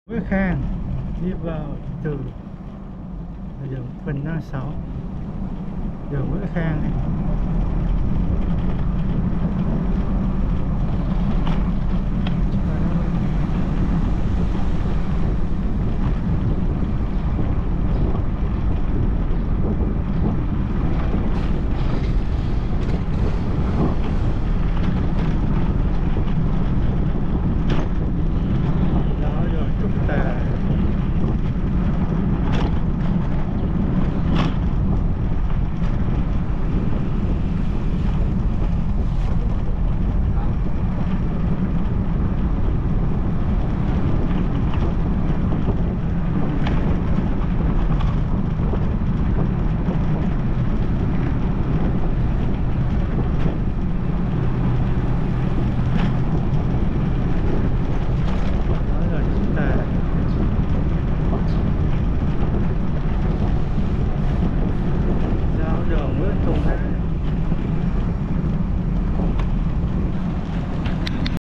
Nguyễn Khang đi vào từ đường Vành Đai 6, đường Nguyễn Khang này.